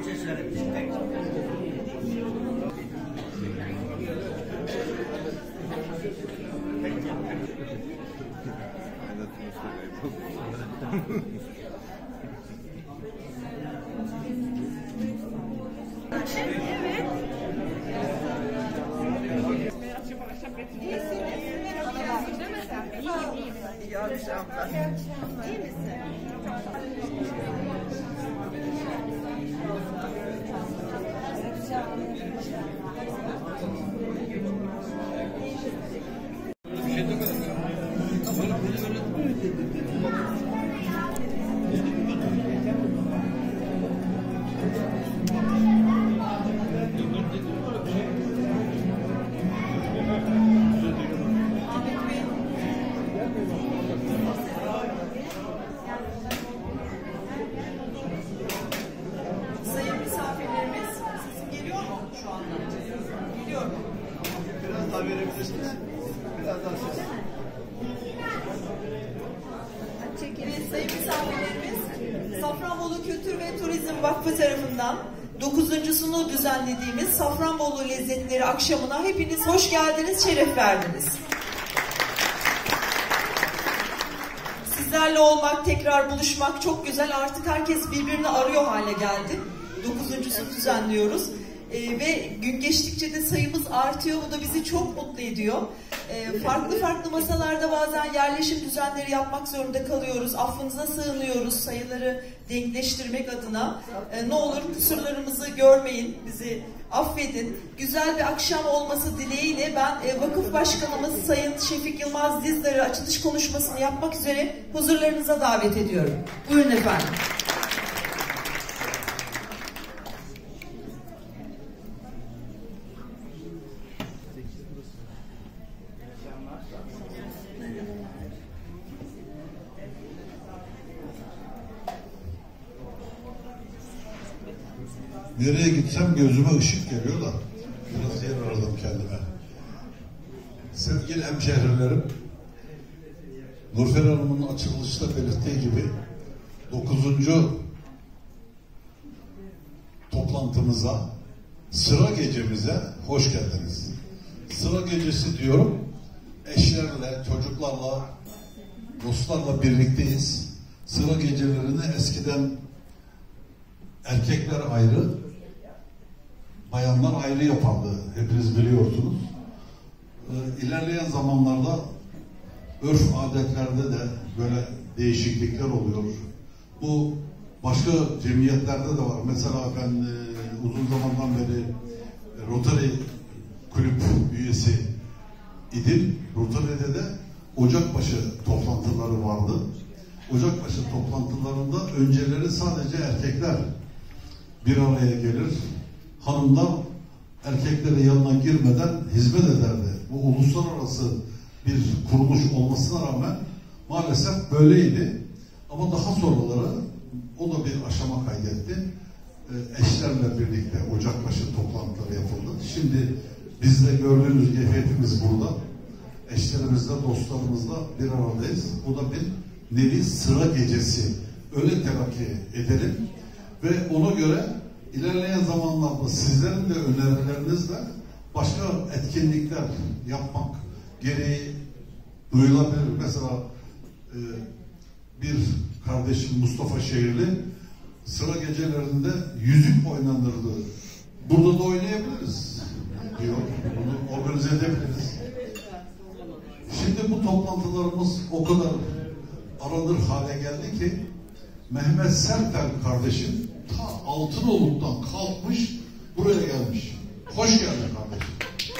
için söylemiştim. İyi akşamlar. İyi misin? Sayın misafirlerimiz, sesim geliyor mu şu anda? Geliyor mu? Biraz daha verebilirsiniz. Biraz daha ses. Evet, sayın misafirlerimiz, Safranbolu Kültür ve Turizm Vakfı tarafından 9.sunu düzenlediğimiz Safranbolu Lezzetleri akşamına hepiniz hoş geldiniz, şeref verdiniz. Sizlerle olmak, tekrar buluşmak çok güzel. Artık herkes birbirini arıyor hale geldi. 9.sunu düzenliyoruz. Ve gün geçtikçe de sayımız artıyor. Bu da bizi çok mutlu ediyor. Farklı masalarda bazen yerleşim düzenleri yapmak zorunda kalıyoruz. Affınıza sığınıyoruz sayıları denkleştirmek adına. Ne olur kusurlarımızı görmeyin, bizi affedin. Güzel bir akşam olması dileğiyle ben Vakıf Başkanımız Sayın Şefik Yılmaz Dizdar'ı açılış konuşmasını yapmak üzere huzurlarınıza davet ediyorum. Buyurun efendim. Nereye gitsem gözüme ışık geliyor da biraz yer aradım kendime. Sevgili hemşehrilerim, Nurfer Hanım'ın açılışta belirttiği gibi 9. toplantımıza, sıra gecemize hoş geldiniz. Sıra gecesi diyorum, eşlerle, çocuklarla, dostlarla birlikteyiz. Sıra gecelerini eskiden erkekler ayrı, bayanlar ayrı yapardı. Hepiniz biliyorsunuz. İlerleyen zamanlarda örf adetlerde de böyle değişiklikler oluyor. Bu başka cemiyetlerde de var. Mesela ben uzun zamandan beri Rotary kulüp üyesi idim. Rotary'de de Ocakbaşı toplantıları vardı. Ocakbaşı toplantılarında önceleri sadece erkekler bir araya gelir. Hanımlar erkeklerin yanına girmeden hizmet ederdi. Bu uluslararası bir kuruluş olmasına rağmen maalesef böyleydi. Ama daha sonraları o da bir aşama kaydetti. Eşlerle birlikte Ocakbaşı toplantıları yapıldı. Şimdi biz de gördüğünüz gibi hepimiz burada. Eşlerimizle, dostlarımızla bir aradayız. Bu da bir nevi sıra gecesi. Öyle terakki edelim. Ve ona göre ilerleyen zamanlarda sizlerin de önerilerinizle başka etkinlikler yapmak gereği duyulabilir. Mesela bir kardeşim Mustafa Şehirli sıra gecelerinde yüzük oynanırdı. Burada da oynayabiliriz diyor. Bunu organize edebiliriz. Şimdi bu toplantılarımız o kadar aranır hale geldi ki Mehmet Sertel kardeşim ta Altınoluk'tan kalkmış buraya gelmiş. Hoş geldin kardeşim.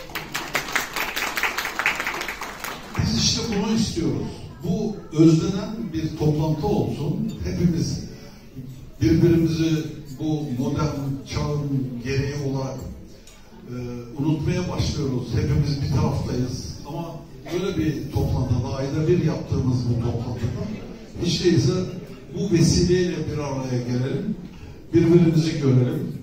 Biz işte bunu istiyoruz. Bu özlenen bir toplantı olsun. Hepimiz birbirimizi bu modern çağın gereği olarak unutmaya başlıyoruz. Hepimiz bir taraftayız. Ama böyle bir toplantıda, ayda bir yaptığımız bu toplantıda hiç değilse bu vesileyle bir araya gelelim, birbirimizi görelim,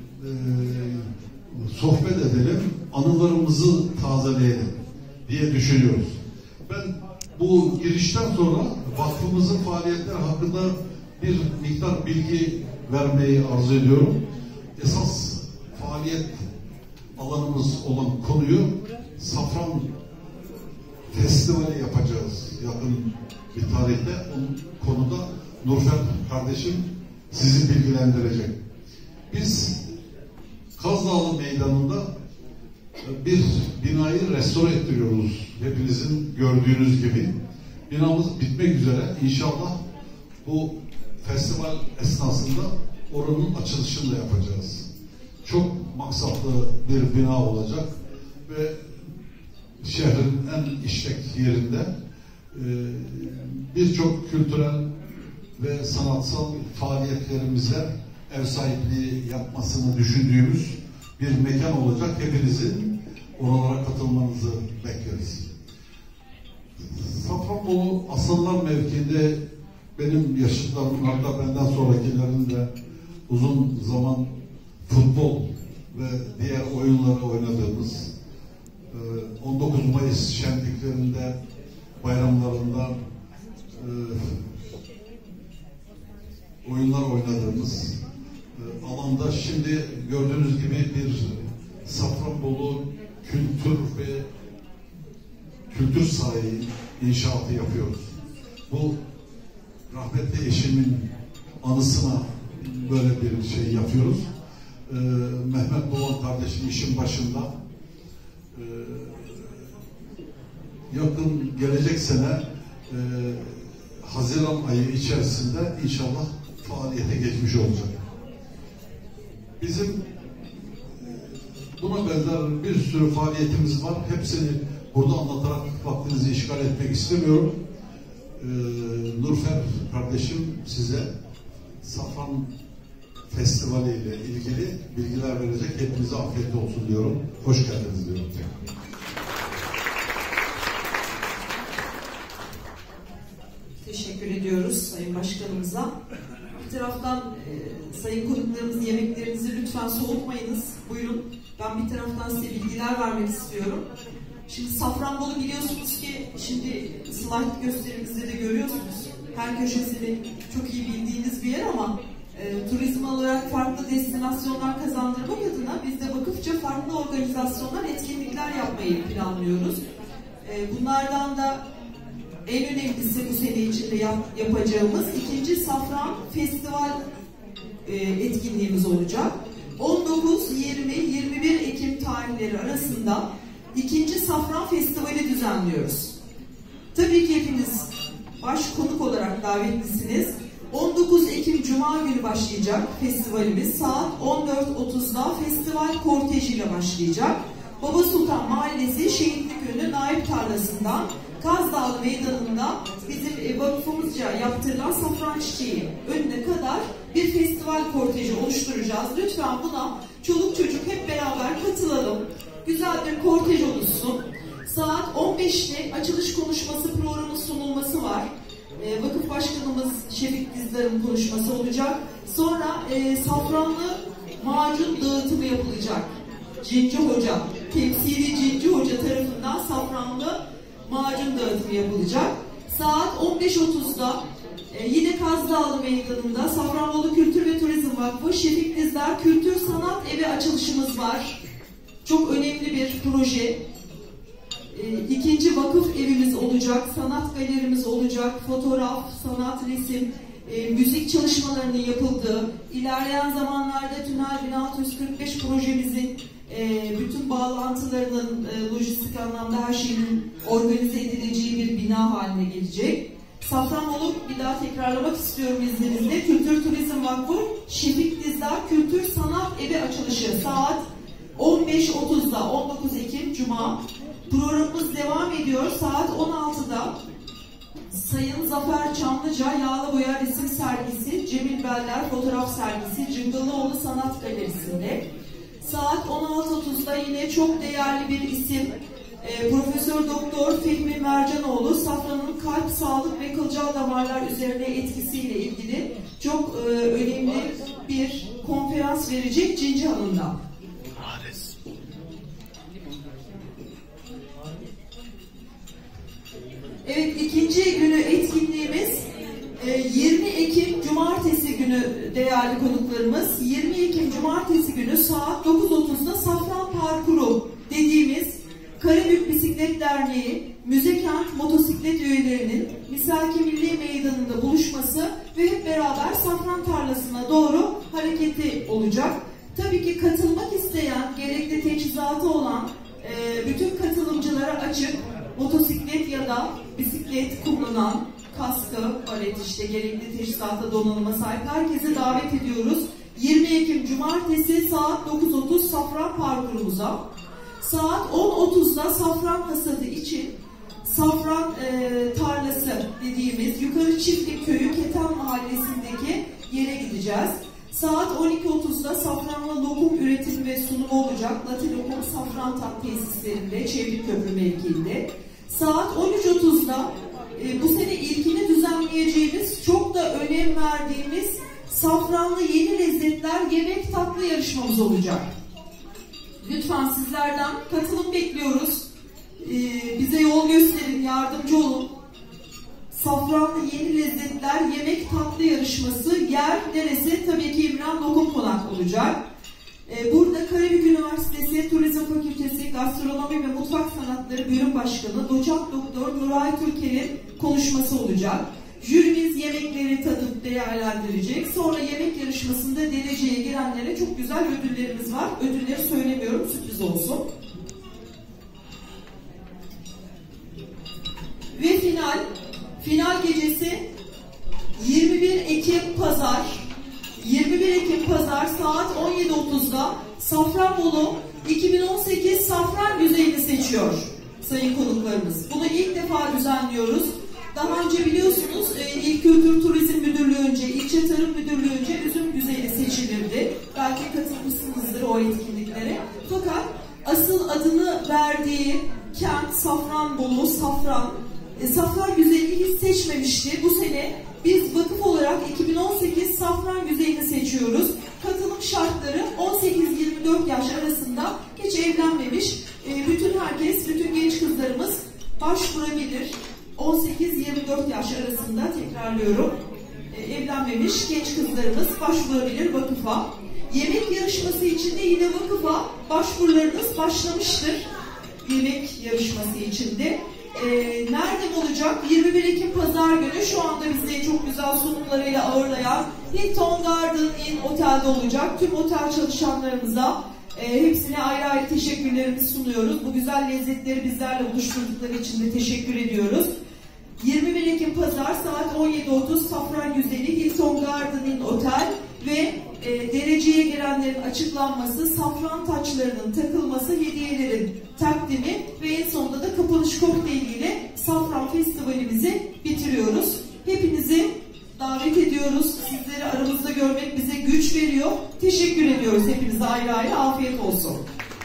sohbet edelim, anılarımızı tazeleyelim diye düşünüyoruz. Ben bu girişten sonra vakfımızın faaliyetleri hakkında bir miktar bilgi vermeyi arzu ediyorum. esas faaliyet alanımız olan konuyu Safran Festivali yapacağız yakın bir tarihte. Onun konuda Nurfer kardeşim sizi bilgilendirecek. Biz Kaz Dağı Meydanı'nda bir binayı restore ettiriyoruz. Hepinizin gördüğünüz gibi. Binamız bitmek üzere. İnşallah bu festival esnasında oranın açılışını da yapacağız. Çok maksatlı bir bina olacak ve şehrin en işlek yerinde birçok kültürel ve sanatsal faaliyetlerimize ev sahipliği yapmasını düşündüğümüz bir mekan olacak. Hepinizin oralara katılmanızı bekleriz. Safranbolu Aslanlar mevkiinde benim yaşıtlarım, hatta benden sonrakilerin de uzun zaman futbol ve diğer oyunları oynadığımız, 19 Mayıs şenliklerinde, bayramlarında oyunlar oynadığımız alanda şimdi gördüğünüz gibi bir Safranbolu kültür sahibi inşaatı yapıyoruz. Bu rahmetli eşimin anısına böyle bir şey yapıyoruz. Mehmet Doğan kardeşim işin başında. Yakın gelecek sene Haziran ayı içerisinde inşallah faaliyete geçmiş olacak. Bizim buna benzer bir sürü faaliyetimiz var. Hepsini burada anlatarak vaktinizi işgal etmek istemiyorum. Nurfer kardeşim size Safran Festivali ile ilgili bilgiler verecek. Hepinize afiyet olsun diyorum. Hoş geldiniz diyorum. Teşekkür ediyoruz Sayın Başkanımıza. Bir taraftan sayın konuklarımız yemeklerinizi lütfen soğutmayınız. Buyurun. Ben bir taraftan size bilgiler vermek istiyorum. Şimdi Safranbolu biliyorsunuz ki şimdi slide gösterimizde de görüyorsunuz. Her köşesini çok iyi bildiğiniz bir yer ama turizm olarak farklı destinasyonlar kazandırmak adına biz de vakıfça farklı organizasyonlar, etkinlikler yapmayı planlıyoruz. Bunlardan da en önemlisi bu sene içinde yapacağımız 2. Safran Festival etkinliğimiz olacak. 19, 20, 21 Ekim tarihleri arasında 2. Safran Festivali düzenliyoruz. Tabii ki hepiniz baş konuk olarak davetlisiniz. 19 Ekim Cuma günü başlayacak festivalimiz. Saat 14.30'da festival kortejiyle başlayacak. Baba Sultan Mahallesi Şehitlik Önü Naip Tarlası'ndan Kaz Dağı Meydanı'nda bizim vakfımızca yaptırılan safran çiçeği önüne kadar bir festival korteji oluşturacağız. Lütfen buna çoluk çocuk hep beraber katılalım. Güzel bir kortej oluşsun. Saat 15'te açılış konuşması programı sunulması var. Vakıf Başkanımız Şefik Dizdar'ın konuşması olacak. Sonra safranlı macun dağıtımı yapılacak. Cinci Hoca, temsili Cinci Hoca tarafından safranlı macun dağıtımı yapılacak. Saat 15.30'da yine Kaz Dağı Meydanı'nda Safranbolu Kültür ve Turizm Vakfı Şefik Dizdar Kültür Sanat Evi açılışımız var. Çok önemli bir proje. 2. vakıf evimiz olacak, sanat galerimiz olacak, fotoğraf, sanat, resim, müzik çalışmalarının yapıldığı, ilerleyen zamanlarda Tünel 1645 projemizin bütün bağlantılarının lojistik anlamda her şeyin organize edileceği bir bina haline gelecek. Safranbolu, bir daha tekrarlamak istiyorum izninizle, Kültür Turizm Vakfı Şefik Dizdar Kültür Sanat Evi açılışı saat 15.30'da 19 Ekim Cuma. Programımız devam ediyor. Saat 16'da Sayın Zafer Çamlıca Yağlı Boya Resim Sergisi, Cemil Beller Fotoğraf Sergisi Cıngılıoğlu Sanat Galerisi'nde. Saat 16.30'da yine çok değerli bir isim Profesör Doktor Fehmi Mercanoğlu Safran'ın kalp, sağlık ve kılcal damarlar üzerine etkisiyle ilgili çok önemli bir konferans verecek Cinci Hanım'da. Evet, ikinci günü etkinliğimiz 20 Ekim Cumartesi günü değerli konuklarımız, 20 Ekim Cumartesi günü saat 9.30'da Safran Parkuru dediğimiz Karabük Bisiklet Derneği, Müzekent motosiklet üyelerinin Misaki Milli Meydanı'nda buluşması ve hep beraber Safran Tarlası'na doğru hareketi olacak. Tabii ki katılmak isteyen, gerekli teçhizatı olan bütün katılımcılara açık, motosiklet ya da bisiklet kullanan, kaskı, balet işte gerekli teçhizata donanıma sahip herkese davet ediyoruz. 20 Ekim Cumartesi saat 9.30 Safran Parkurumuza. Saat 10.30'da Safran hasadı için Safran Tarlası dediğimiz Yukarı Çiftlik Köyü Keten Mahallesi'ndeki yere gideceğiz. Saat 12.30'da Safran'la lokum üretimi ve sunumu olacak. Latin Lokum Safrantak tesislerinde, Çevik Köprü mevkiinde. Saat 13.30'da bu sene ilkini düzenleyeceğimiz, çok da önem verdiğimiz Safranlı Yeni Lezzetler Yemek Tatlı yarışmamız olacak. Lütfen sizlerden katılım bekliyoruz. Bize yol gösterin, yardımcı olun. Safranlı Yeni Lezzetler Yemek Tatlı yarışması yer neresi? Tabii ki İmran Lokum Konak olacak. Burada Karabük Üniversitesi Turizm Fakültesi Gastronomi ve Mutfak Sanatları Bölüm Başkanı Doçent Doktor Nuray Türker'in konuşması olacak. Jürimiz yemekleri tadıp değerlendirecek. Sonra yemek yarışmasında dereceye girenlere çok güzel ödüllerimiz var. Ödülleri söylemiyorum, sürpriz olsun. Ve final gecesi 21 Ekim Pazar. 21 Ekim Pazar saat 17.30'da Safranbolu 2018 Safran Güzeli'ni seçiyor sayın konuklarımız. Bunu ilk defa düzenliyoruz. Daha önce biliyorsunuz İl Kültür Turizm Müdürlüğü'nce, İlçe Tarım Müdürlüğü'nce Üzüm Güzeli seçilirdi. Belki katılmışsınızdır o etkinliklere. Fakat asıl adını verdiği kent Safranbolu, Safran Güzeli'ni hiç seçmemişti. Bu sene biz vakıf olarak 2018 Safran Güzeli'ni seçiyoruz. Katılım şartları 18-24 yaş arasında, hiç evlenmemiş bütün herkes, bütün genç kızlarımız başvurabilir. 18-24 yaş arasında, tekrarlıyorum, evlenmemiş genç kızlarımız başvurabilir vakıfa. Yemek yarışması için de yine vakıfa başvurularınız başlamıştır. Yemek yarışması için de. Nerede olacak? 21 Ekim Pazar günü şu anda bizi çok güzel sunumlarıyla ağırlayan Hilton Garden Inn Otel'de olacak. Tüm otel çalışanlarımıza hepsine ayrı ayrı teşekkürlerimizi sunuyoruz. Bu güzel lezzetleri bizlerle buluşturdukları için de teşekkür ediyoruz. 21 Ekim Pazar saat 17.30 Safran Güzeli Hilton Garden Inn Otel ve dereceye girenlerin açıklanması, safran taçlarının takılması, hediyelerin takdimi ve en sonunda da kapanış kokteyliyle Safran Festivalimizi bitiriyoruz. Hepinizi davet ediyoruz. Sizleri aramızda görmek bize güç veriyor. Teşekkür ediyoruz hepinize ayrı ayrı. Afiyet olsun.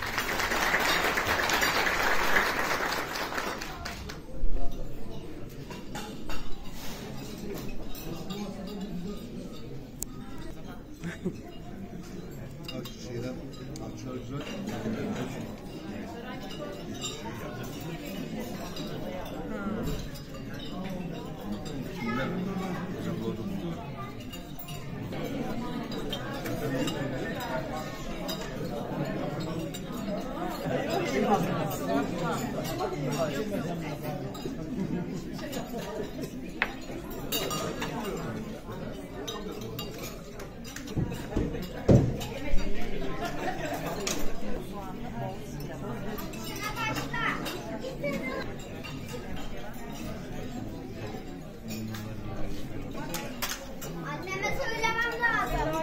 Anneme söylemem lazım.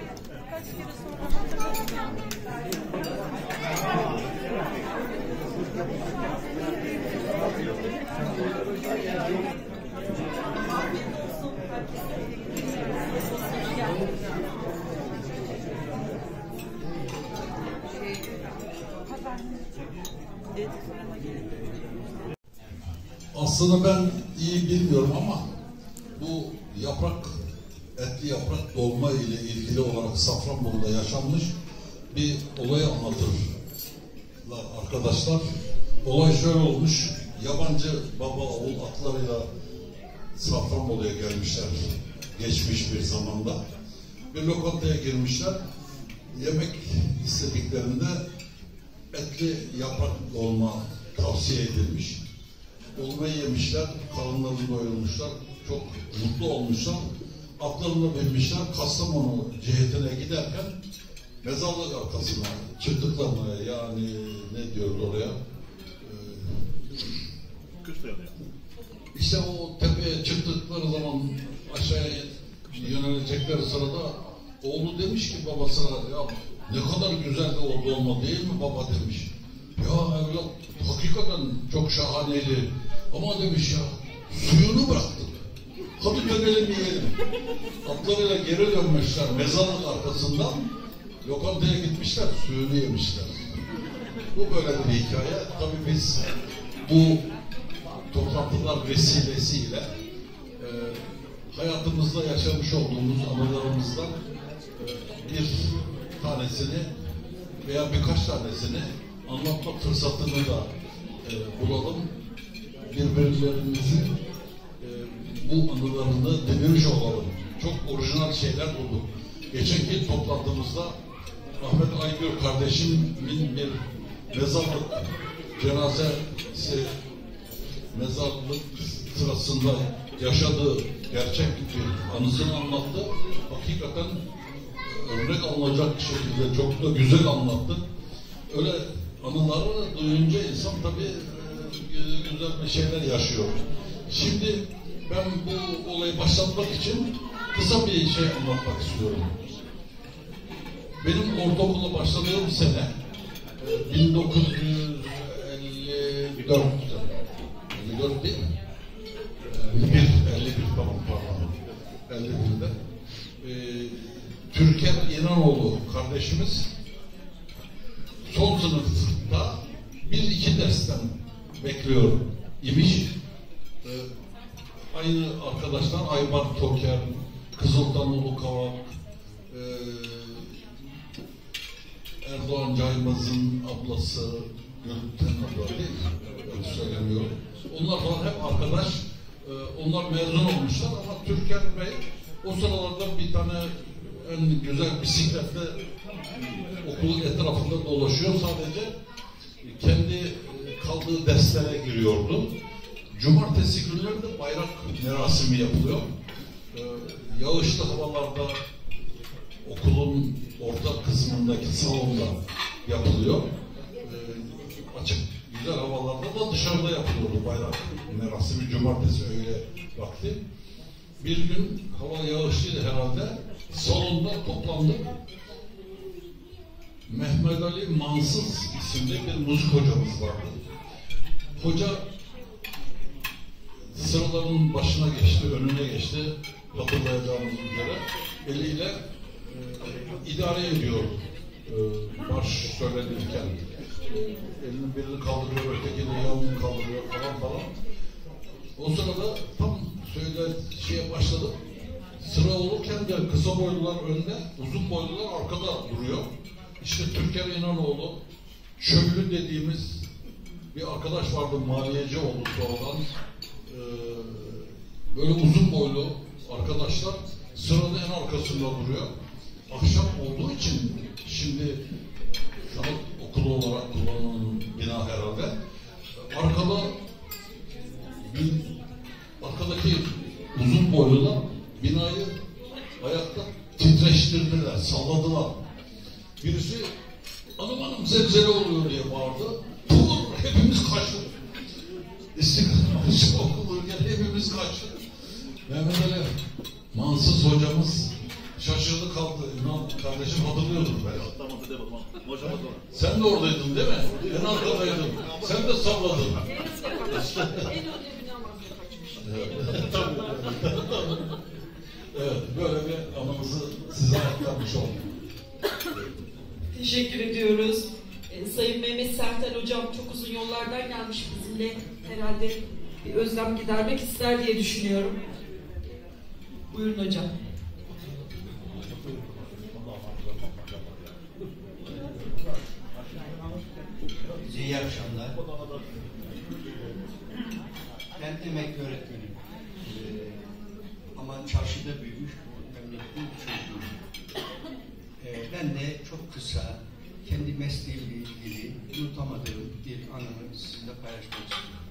Aslında ben iyi bilmiyorum ama bu etli yaprak dolma ile ilgili olarak Safranbolu'da yaşanmış bir olayı anlatırlar arkadaşlar. Olay şöyle olmuş, yabancı baba oğul atlarıyla Safranbolu'ya gelmişler. geçmiş bir zamanda. Bir lokantaya girmişler. Yemek istediklerinde etli yaprak dolma tavsiye edilmiş. Dolmayı yemişler, karınlarını doyurmuşlar, çok mutlu olmuşlar. Atlarına binmişler, Kastamonu cihetine giderken mezarlık arkasına çıktıklarına, yani ne diyoruz oraya? İşte o tepeye çıktıkları zaman aşağıya yönelecekleri sırada oğlu demiş ki babasına, ya ne kadar güzeldi o dolma değil mi baba demiş. Ya evlat hakikaten çok şahaneydi ama demiş ya suyunu bıraktık. Hadi dönelim yiyelim. Atlarıyla geri dönmüşler mezarlık arkasından, lokantaya gitmişler, suyunu yemişler. Bu böyle bir hikaye. Tabii biz bu toplantılar vesilesiyle hayatımızda yaşamış olduğumuz anılarımızdan bir tanesini veya birkaç tanesini anlatma fırsatını da bulalım. Birbirlerimizin bu anılarını dinlemiş olalım. Çok orijinal şeyler bulduk. Geçenki toplantımızda Ahmet Aygür kardeşimin bir mezarlık cenazesi mezarlık sırasında yaşadığı gerçek bir anısını anlattı. Hakikaten örnek alınacak şekilde çok da güzel anlattı. Öyle anıları duyunca insan tabii güzel bir şeyler yaşıyor. Şimdi ben bu olayı başlatmak için kısa bir şey anlatmak istiyorum. Benim ortaokula başladığım sene 1954 değil mi? 51 tamam pardon. 51'de Türker İnanoğlu kardeşimiz son sınıfta 1-2 dersten bekliyor imiş. Aynı arkadaşlar Aybar Toker, Kızıltan Ulukavak, Erdoğan Caymaz'ın ablası, Gülten abla değil mi? Öyle söylemiyorum. Onlar falan hep arkadaş. Onlar mezun olmuşlar ama Türker Bey o sıralarda bir tane en güzel bisikletle okulun etrafında dolaşıyor. Sadece kendi kaldığı derslere giriyordu. Cumartesi günleri de bayrak merasimi yapılıyor. Yağışlı havalarda okulun orta kısmındaki salonda yapılıyor. Açık güzel havalarda da dışarıda yapılıyordu bayrak merasimi cumartesi öğle vakti. Bir gün hava yağışlıydı herhalde. Salonda toplandık. Mehmet Ali Mansız isimli bir müzik hocamız vardı. Hoca sıraların başına geçti, önüne geçti. Hatırlayacağınız üzere eliyle idare ediyor marş söylenirken. Elinin birini kaldırıyor, ötekini yanını kaldırıyor falan. O sırada tam şeye başladı. Sıra olurken de kısa boylular önde, uzun boylular arkada duruyor. İşte Türker İnanoğlu, Şöylü dediğimiz bir arkadaş vardı, maliyeci oldu sonradan. Böyle uzun boylu arkadaşlar sıranın en arkasında duruyor. Akşam olduğu için şimdi sanat okulu olarak kullanılan bina herhalde. Arkadaki uzun boylular binayı ayakta titreştirdiler, salladılar. Birisi hanım zelzele oluyor diye bağırdı. Pur, hepimiz kaçtık. İstiklal okulurken hepimiz kaçtık. Mehmet Ali Mansız hocamız şaşırdı kaldı. İnan kardeşim hatırlıyordum ben. Sen de oradaydın değil mi? En arkadaydın. Sen de salladın. Evet, böyle bir anımızı size aktarmış oldum. Teşekkür ediyoruz. Sayın Mehmet Sertel Hocam çok uzun yollardan gelmiş, bizimle herhalde bir özlem gidermek ister diye düşünüyorum. Buyurun hocam. İyi akşamlar. Ben emekli öğretmenim. ama çarşıda büyümüş bu memleketin bir çocuğu. Ben de çok kısa kendi mesleğimle ilgili unutamadığım bir anımı sizinle paylaşmak istiyorum.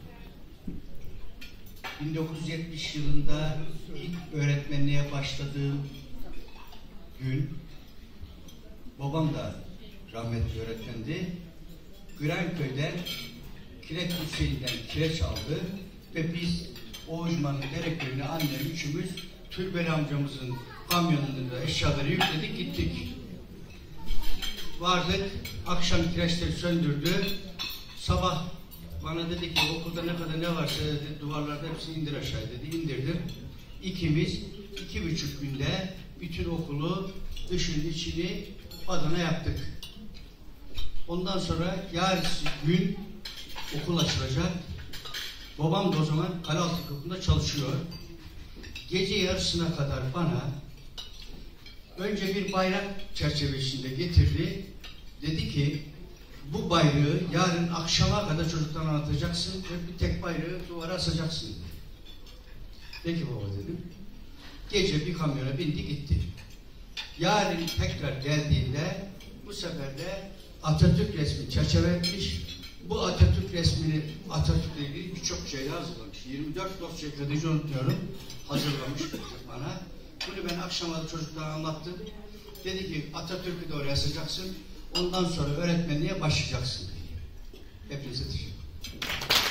1970 yılında ilk öğretmenliğe başladığım gün, babam da rahmetli öğretmendi. Gürenköy'den Kirek Hüseyin'den kireç aldı ve biz Oğuzman'ın Dereköy'üne annem üçümüz Türbeli amcamızın kamyonunda eşyaları yükledik gittik. Vardık, akşam kireçleri söndürdü. Sabah bana dedi ki okulda ne kadar ne varsa dedi, duvarlarda hepsini indir aşağı dedi. İndirdim. İkimiz 2,5 günde bütün okulu dışını içini badana yaptık. Ondan sonra yarın gün okul açılacak. Babam da o zaman Kalealtı Kapı'nda çalışıyor. Gece yarısına kadar bana önce bir bayrak çerçevesinde getirdi. Dedi ki bu bayrağı yarın akşama kadar çocuklarına anlatacaksın ve bir tek bayrağı duvara asacaksın. Peki baba dedim. Gece bir kamyona bindi gitti. Yarın tekrar geldiğinde bu sefer de Atatürk resmi çerçeve etmiş. Bu Atatürk resmini Atatürk'le ilgili birçok şey hazırlamış. 24 dosya kredisi unutmuyorum. Hazırlamış bana. Bunu ben akşama da çocuklara anlattım. Dedi ki Atatürk'ü de oraya yazacaksın. Ondan sonra öğretmenliğe başlayacaksın. Hepinize teşekkür ederim.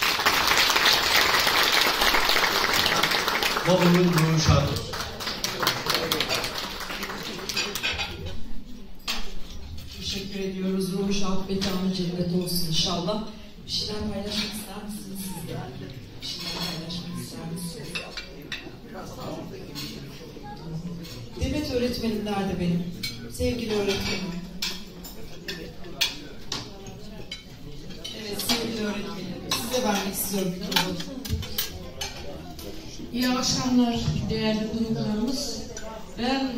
Babamın ruhu şad olsun. Teşekkür ediyoruz. Ruhu şad, mekanı cennet olsun inşallah. Bir şeyler paylaşmak ister misiniz siz de? Bir şeyler paylaşmak ister misiniz? Demet öğretmenim nerede benim? Sevgili öğretmenim. Evet sevgili öğretmenim. Size vermek istiyorum mikrofonu. İyi akşamlar değerli konuklarımız. Ben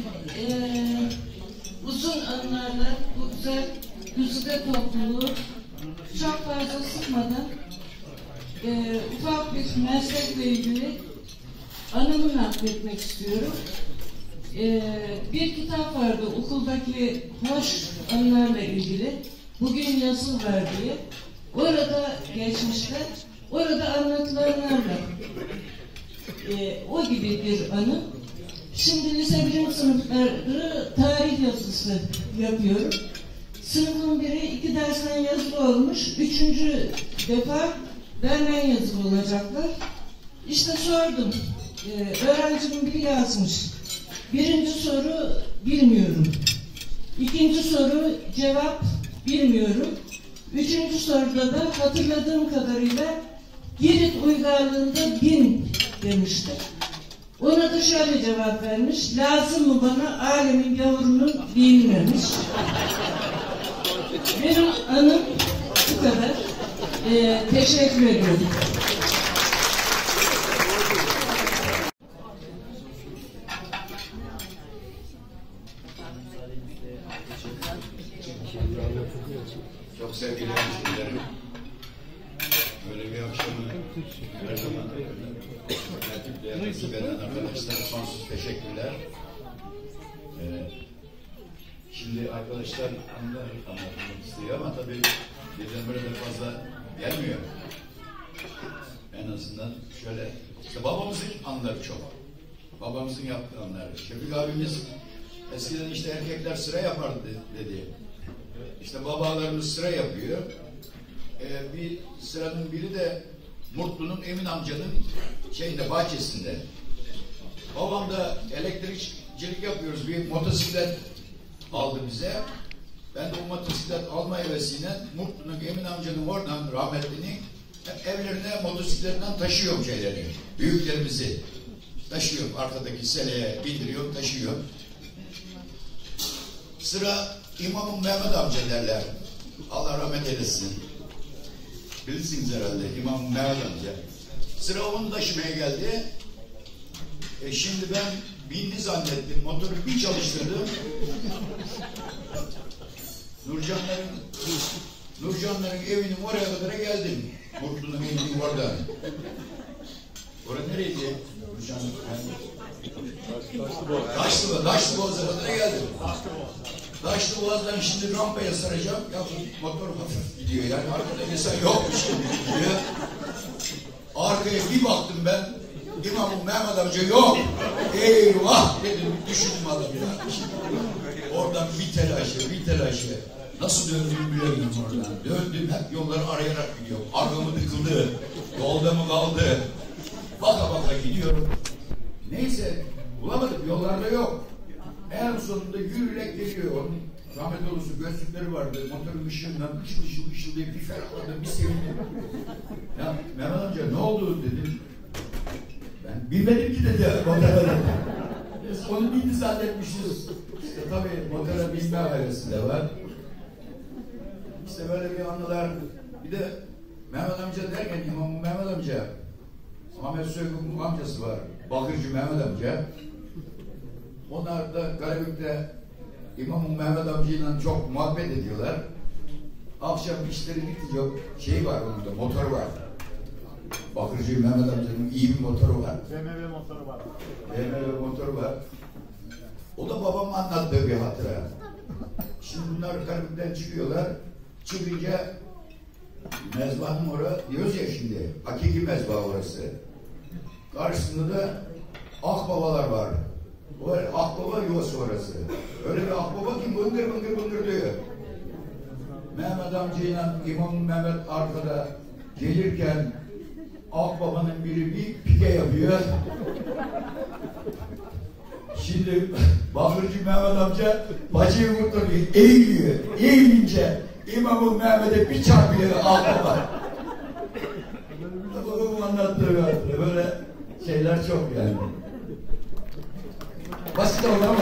uzun anlarda bu güzel güzide topluluğu çok fazla sıkmadan ufak bir meslekle ilgili anımı nakletmek istiyorum. Bir kitap vardı okuldaki hoş anılarla ilgili. Bugün yazıl var diye. Orada geçmişte, orada anlatılanlarla o gibi bir anı. Şimdi lise birinci sınıfları tarih yazısı yapıyorum. Sınıfın biri 2 dersten yazılı olmuş. 3. defa benden yazılı olacaklar. İşte sordum. Öğrencimin biri yazmış. 1. soru bilmiyorum. 2. soru cevap bilmiyorum. 3. soruda da hatırladığım kadarıyla Girit uygarlığında 1000 demişti. Ona da şöyle cevap vermiş. Lazım mı bana alemin yavrunun bilmemiş. Benim anım bu kadar. Teşekkür ediyorum. Çok sevgili hemşehrilerim. Böyle bir akşamı her zaman tertiple nasip eden arkadaşlara sonsuz teşekkürler. Şimdi arkadaşlar anlatmak istiyor ama tabii birden böyle de fazla gelmiyor. En azından şöyle, işte babamızın anları çok. Babamızın yaptığı anları. Şefik abimiz eskiden işte erkekler sıra yapardı dedi. İşte babalarımız sıra yapıyor. Bir sıranın biri de Mutlu'nun Emin amcanın bahçesinde. Babam da elektrikçilik yapıyoruz. Bir motosiklet aldı bize. Ben de o motosiklet alma hevesiyle Mutlu'nun Emin amcanın oradan rahmetlinin evlerine motosikletten taşıyorum şeyleri. Büyüklerimizi taşıyorum. Arkadaki seleye bindiriyorum, taşıyorum. Sıra İmam Mehmet amca derler. Allah rahmet eylesin. Bilirsiniz herhalde İmam Mehmet amca. Sıra onu taşımaya geldi. Şimdi ben bindi zannettim. Motoru bir çalıştırdım. Nurcanların evinin oraya kadar geldim. Mutlu'nun evinin orada. Orası nereydi? Taşlı Boğaz'a kadar geldim. Taşlı Boğaz'dan şimdi rampaya saracağım. Ya motor hafif gidiyor yani. Arkada insan yokmuş gibi gidiyor. Arkaya bir baktım ben. İmam-ı Mehmet amca yok. Eyvah dedim. Düşündüm adamı ya. Oradan bir telaşı. Nasıl döndüğümü bilemiyorum oradan. Döndüm hep yolları arayarak gidiyorum. Arkamı tıkıldı. Yolda mı kaldı? Baka gidiyorum. Neyse bulamadık. Yollarda yok. En sonunda yürüyerek geliyor. Rahmetli olsun gözlükleri vardı. Motorun ışığından ışıl diye bir ferahladım, bir sevindim. Ya Mehmet amca ne oldu dedim. Ben bilmedim ki dedi motora. Onu bildi zannetmişiz. İşte tabii motora binme ailesi de var. İşte böyle bir anılar. Bir de Mehmet amca derken İmam Mehmet amca, Ahmet Söykü'nün amcası var. Bakırcı Mehmet amca. Onlar da Karabük'te İmam Mehmet amcayla çok muhabbet ediyorlar. Akşam işleri bitince şey var onun da, motor var. Bakırcı Mehmet amcanın iyi bir motoru var. BMW motoru var. BMW motoru var. O da babam anlattığı bir hatıra. Şimdi bunlar Karabük'ten çıkıyorlar. Çıkınca mezbanın orası diyoruz ya şimdi. Hakiki mezba orası. Karşısında da akbabalar var. O akbaba yuvası orası. Öyle bir akbaba ki bıngır diyor. Mehmet amcayla İmam Mehmet arkada gelirken akbabanın biri bir pike yapıyor. Şimdi Bakırcı Mehmet amca bacıyı kurtarıyor, eğiliyor. Eğilince İmam Mehmet'e bir çarpıyor akbaba. Babamın anlattığı hatıra. Böyle şeyler çok yani. Basit oldu.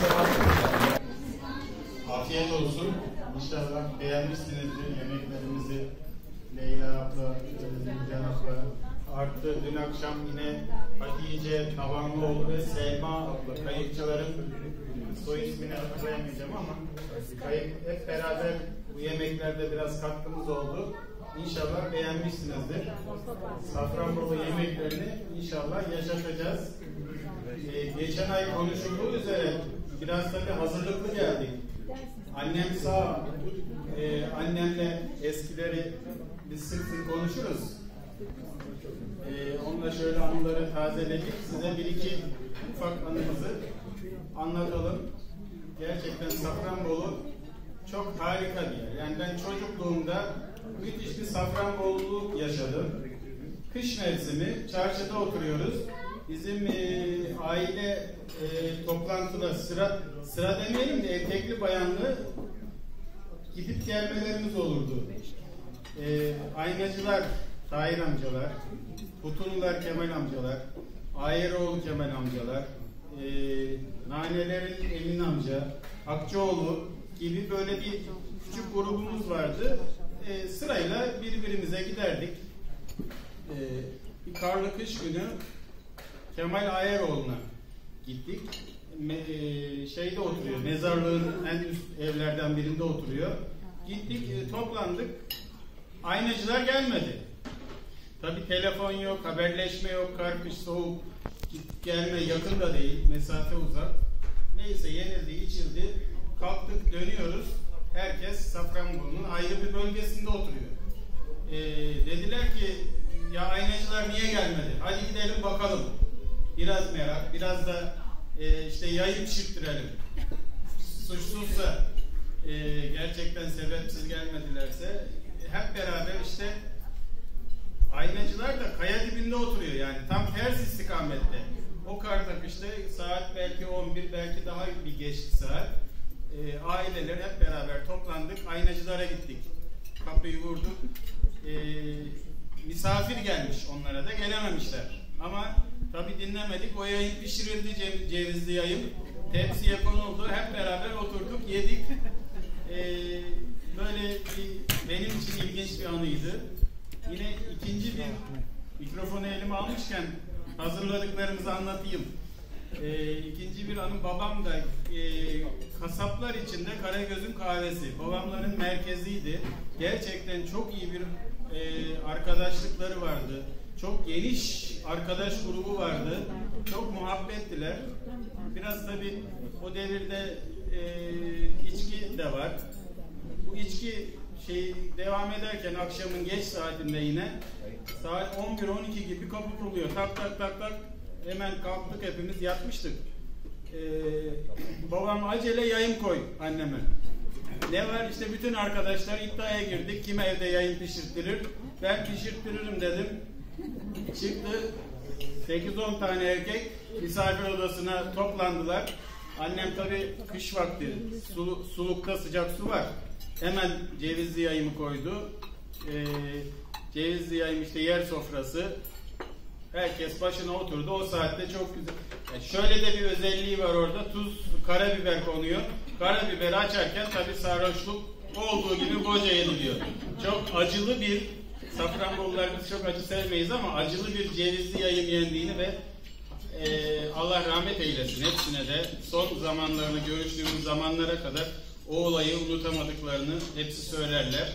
Afiyet olsun. İnşallah beğenmişsinizdir yemeklerimizi. Leyla abla, Gülcan abla. Artı dün akşam yine Hatice Tavanlıoğlu ve Selma abla. Kayıkçıların soy ismini hatırlayamayacağım ama hep beraber bu yemeklerde biraz katkımız oldu. İnşallah beğenmişsinizdir. Safranbolu yemeklerini inşallah yaşatacağız. Geçen ay konuşulduğu üzere biraz tabii hazırlıklı geldik. Annem sağ, annemle eskileri biz sık sık konuşuruz. Onunla şöyle anıları tazeledik. Size bir iki ufak anımızı anlatalım. Gerçekten Safranbolu çok harika bir yer. Yani ben çocukluğumda müthiş bir Safranboluluk yaşadım. Kış mevsimi çarşıda oturuyoruz. Bizim aile toplantıda sıra demeyelim de erkekli bayanlı gidip gelmelerimiz olurdu. Aynacılar Tahir amcalar, Kutunlular Kemal amcalar, Ayeroğlu Kemal amcalar, Nanelerin Emin amca, Akçoğlu gibi böyle bir küçük grubumuz vardı. Sırayla birbirimize giderdik. Bir karlı kış günü Kemal Ayeroğlu'na gittik. Şeyde oturuyor, mezarlığın en üst evlerden birinde oturuyor. Gittik, toplandık. Aynacılar gelmedi. Tabii telefon yok, haberleşme yok, kar kış soğuk, gelme yakın da değil, mesafe uzak. Neyse yenildi, içildi. Kalktık, dönüyoruz. Herkes Safranbolu'nun ayrı bir bölgesinde oturuyor. Dediler ki, ya aynacılar niye gelmedi? Hadi gidelim bakalım. Biraz merak, biraz da işte yayı pişirttirelim. Suçsuzsa, gerçekten sebepsiz gelmedilerse hep beraber işte aynacılar da kaya dibinde oturuyor yani tam ters istikamette. O karda işte saat belki 11, belki daha bir geçti saat. Aileler hep beraber toplandık, aynacılara gittik. Kapıyı vurduk. Misafir gelmiş, onlara da gelememişler. Ama tabii dinlemedik, o yayın pişirildi, cevizli yayın. Tepsiye konuldu, hep beraber oturduk, yedik. Böyle benim için ilginç bir anıydı. Yine ikinci bir mikrofonu elime almışken hazırladıklarımızı anlatayım. İkinci bir anım, babam da kasaplar içinde Karagöz'ün kahvesi. Babamların merkeziydi. Gerçekten çok iyi bir arkadaşlıkları vardı. çok geniş arkadaş grubu vardı. Çok muhabbettiler. Biraz tabii o devirde içki de var. Bu içki devam ederken akşamın geç saatinde yine saat 11-12 gibi kapı kuruluyor. Tak tak tak tak, hemen kalktık, hepimiz yatmıştık. Babam acele yayın koy anneme. Ne var işte, bütün arkadaşlar iddiaya girdik. Kim evde yayın pişirttirir? Ben pişirttiririm dedim. Çıktı 8-10 tane erkek misafir odasına toplandılar. Annem tabii kış vakti, sulukta sıcak su var. Hemen cevizli yayımı koydu. Cevizli yayım işte yer sofrası. Herkes başına oturdu. O saatte çok güzel. Yani şöyle de bir özelliği var orada. Tuz, karabiber konuyor. Karabiberi açarken tabii sarhoşluk olduğu gibi boca yeniliyor. Çok acılı bir, Safranbolular biz çok acı sevmeyiz ama acılı bir cevizli yayım yendiğini ve Allah rahmet eylesin hepsine de son zamanlarını, görüştüğümüz zamanlara kadar o olayı unutamadıklarını hepsi söylerler.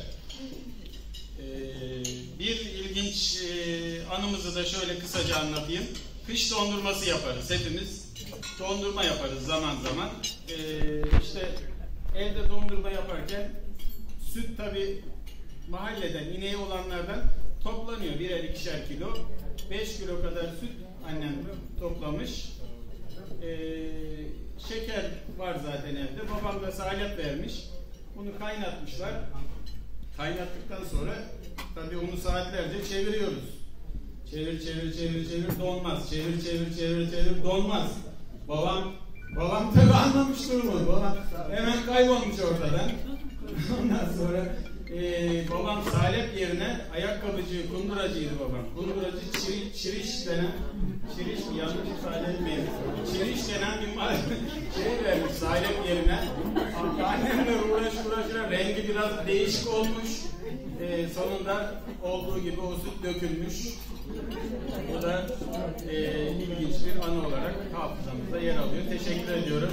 Bir ilginç anımızı da şöyle kısaca anlatayım. Kış dondurması yaparız hepimiz. Dondurma yaparız zaman zaman. İşte evde dondurma yaparken süt tabii mahalleden, ineği olanlardan toplanıyor. Birer ikişer kilo. 5 kilo kadar süt annem toplamış. Şeker var zaten evde. Babam da salep vermiş. Bunu kaynatmışlar. Kaynattıktan sonra tabii onu saatlerce çeviriyoruz. Çevir donmaz. Çevir donmaz. Babam tabii anlamış durumu. Babam hemen kaybolmuş ortadan. Ondan sonra babam salep yerine ayakkabıcı, kunduracıydı babam. Kunduracı çiriş denen, çiriş mi yanlış ifade etmeyeyim. Çiriş denen bir vermiş salep yerine. Annemle uğraşıra rengi biraz değişik olmuş. Sonunda olduğu gibi o süt dökülmüş. Bu da ilginç bir anı olarak hafızamızda yer alıyor. Teşekkür ediyorum.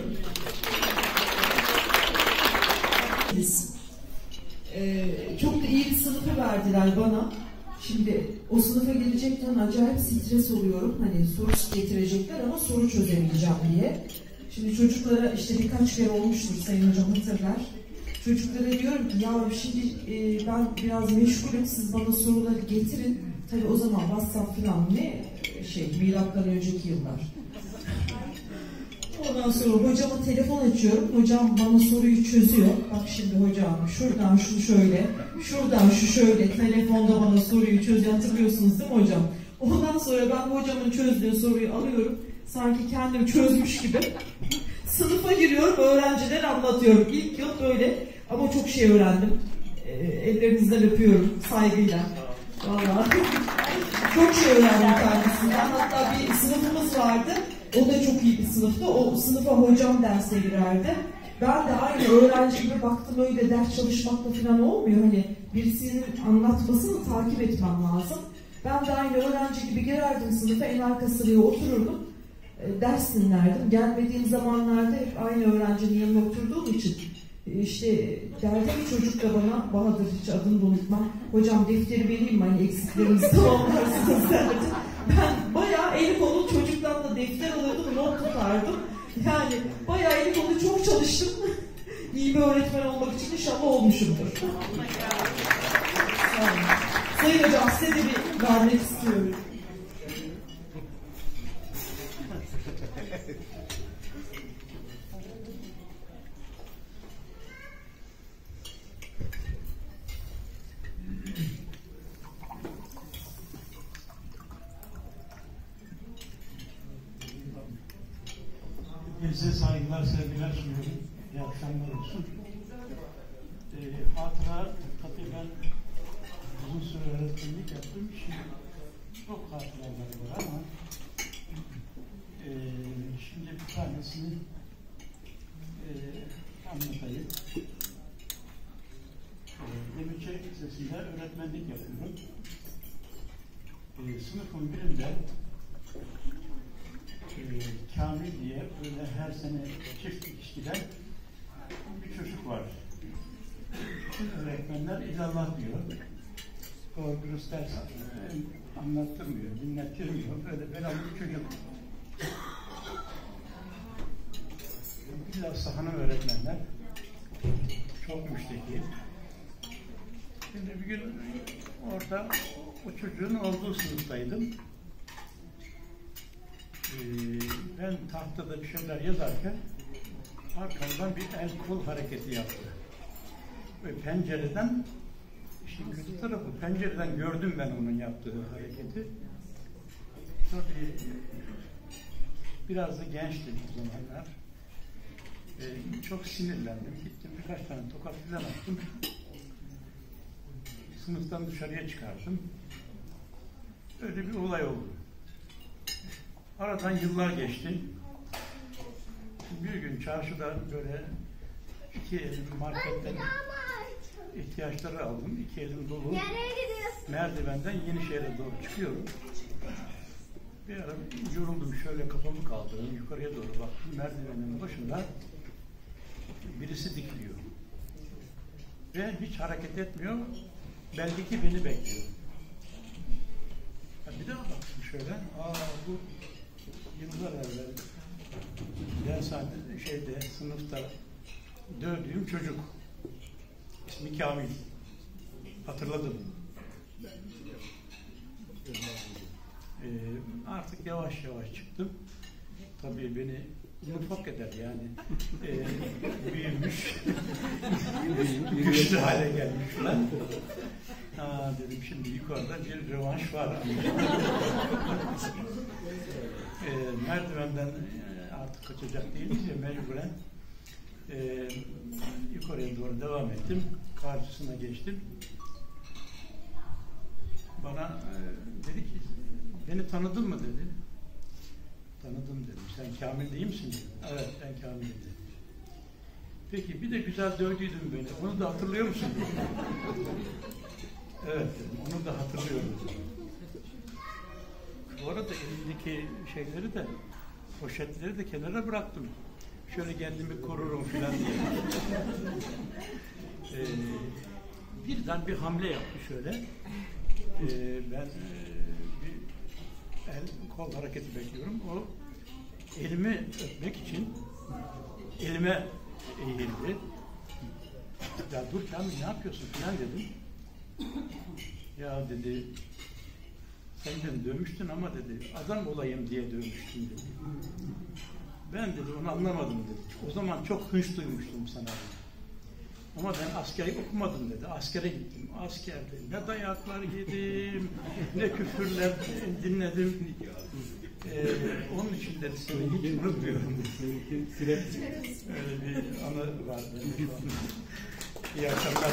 Çok da iyi bir sınıfı verdiler bana. Şimdi o sınıfa gelecekten acayip stres oluyorum. Hani soru getirecekler ama soru çözemeyeceğim diye. Şimdi çocuklara işte birkaç kere olmuştur, Sayın Hocam hatırlar. Çocuklara diyorum ki ya şimdi ben biraz meşgulüm, siz bana soruları getirin. Tabii o zaman WhatsApp falan ne milattan önceki yıllar. Ondan sonra hocama telefon açıyorum. Hocam bana soruyu çözüyor. Bak şimdi hocam şuradan şu şöyle, şuradan şu şöyle, telefonda bana soruyu çözüyor. Hatırlıyorsunuz değil mi hocam? Ondan sonra ben hocamın çözdüğü soruyu alıyorum. Sanki kendim çözmüş gibi. Sınıfa giriyorum, öğrencilere anlatıyorum. İlk yıl böyle ama çok şey öğrendim. Ellerinizden öpüyorum saygıyla. Vallahi çok şey öğrendim kendisinden. Hatta bir sınıfımız vardı. O da çok iyi bir sınıftı. O sınıfa hocam derse girerdi. Ben de aynı öğrenci gibi baktım, öyle ders çalışmakla falan olmuyor. Hani birisinin anlatmasını takip etmem lazım. Ben de aynı öğrenci gibi girerdim sınıfa, en arka sıraya otururdum. Ders dinlerdim. Gelmediğim zamanlarda hep aynı öğrencinin yanına oturduğum için işte derdi bir çocuk da bana, Bahadır, hiç adını da unutmam. Hocam defteri vereyim mi? Hani eksiklerinizi tamamlarsınız derdi. Ben bayağı eli kolu çocuktan da defter alırdım, not tutardım. Yani bayağı eli kolu çok çalıştım. İyi bir öğretmen olmak için inşallah olmuşumdur. Sayın Hocam size de bir vermek istiyorum. Hepinize saygılar, sevgiler sunuyorum. İyi akşamlar olsun. Hatıra, tabii ben uzun süre öğretmenlik yaptığım için çok hatıralar var ama şimdi bir tanesini anlatayım. Demirçelik Lisesi'nde öğretmenlik yapıyorum. Sınıfın birinde Kamil diye böyle her sene çift ilişkiden bir çocuk var. Bütün öğretmenler illallah diyor. Doğru dürüst ders anlattırmıyor, dinlettirmiyor. Öyle belalı bir çocuk. Bilhassa hanım öğretmenler çok müşteki. Şimdi bir gün orada o çocuğun olduğu sınıftaydım. Ben tahtada bir şeyler yazarken arkamdan bir el kol hareketi yaptı. Ve pencereden, işin kötü tarafı, pencereden gördüm ben onun yaptığı hareketi. Tabii biraz da gençtim o zamanlar. Çok sinirlendim. Gittim birkaç tane tokat filan attım. Sınıftan dışarıya çıkardım. Öyle bir olay oldu. Aradan yıllar geçti. Bir gün çarşıda böyle iki elim marketten ihtiyaçları aldım. İki elim dolu. Merdivenden Yenişehir'e doğru çıkıyorum. Bir ara yoruldum, şöyle kafamı kaldırdım, yukarıya doğru baktım. Merdivenin başında birisi dikiliyor. Ve hiç hareket etmiyor. Belli ki beni bekliyor. Bir daha baktım şöyle. Bu yıllar evvel dershanede, sınıfta dövdüğüm çocuk. İsmi Kamil. Hatırladım. Artık yavaş yavaş çıktım. Tabii beni mutfak eder yani. Büyümüş. Güçlü hale gelmiş falan. Dedim şimdi yukarıda bir rövanş var. Merdivenden artık kaçacak değiliz ya, mecburen yukarıya doğru devam ettim. Karşısına geçtim. Bana dedi ki, beni tanıdın mı dedi. Tanıdım dedim. Sen Kamil değil misin dedim. Evet, ben Kamil'im dedim. Peki bir de güzel dövdüydün beni. Onu da hatırlıyor musun dedim. Evet dedim. Onu da hatırlıyorum dedim. Bu arada elimdeki şeyleri de, poşetleri de kenara bıraktım. Şöyle kendimi korurum filan diye. Birden bir hamle yaptı şöyle. Ben bir el kol hareketi bekliyorum. O elimi öpmek için elime eğildi. Ya dur Kamil, ne yapıyorsun filan dedim. Ya dedi, sen beni dövmüştün ama dedi, adam olayım diye dövmüştün dedi. Ben dedi onu anlamadım dedi. O zaman çok hınç duymuştum sana dedi. Ama ben askeri okumadım dedi. Askere gittim. Askerde ne dayaklar yedim, ne küfürler dinledim. Onun için dedi seni hiç unutmuyorum. Öyle bir anı var benim. İyi akşamlar.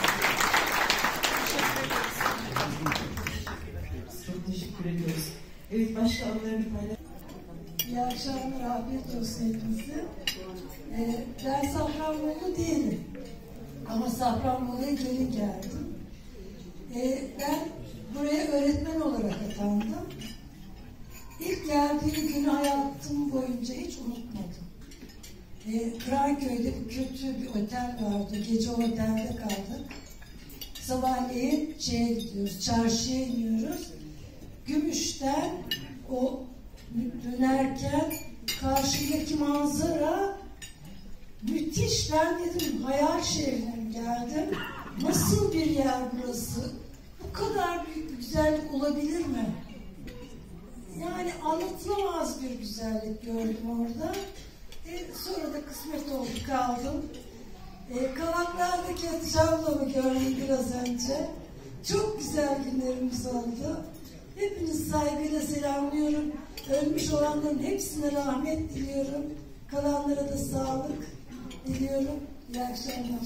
Çok teşekkür ediyoruz. Evet, başka anılarını paylaş. İyi akşamlar, afiyet olsun hepinize. Ben Safranbolu değilim. Ama Safranbolu'ya gelin geldim. Ben buraya öğretmen olarak atandım. İlk geldiğim günü hayatım boyunca hiç unutmadım. Kıranköy'de kötü bir otel vardı. Gece otelde kaldık. Sabahleyin gidiyoruz, çarşıya iniyoruz. Gümüş'ten o dönerken karşıdaki manzara müthiş. Ben dedim hayal şehrine geldim. Nasıl bir yer burası? Bu kadar büyük bir güzellik olabilir mi? Yani anlatılamaz bir güzellik gördüm orada. Sonra da kısmet oldu, kaldım. Kavaklar'daki Hatice ablamı gördüm biraz önce. Çok güzel günlerimiz oldu. Hepinizi saygıyla selamlıyorum. Ölmüş olanların hepsine rahmet diliyorum. Kalanlara da sağlık diliyorum. İyi akşamlar.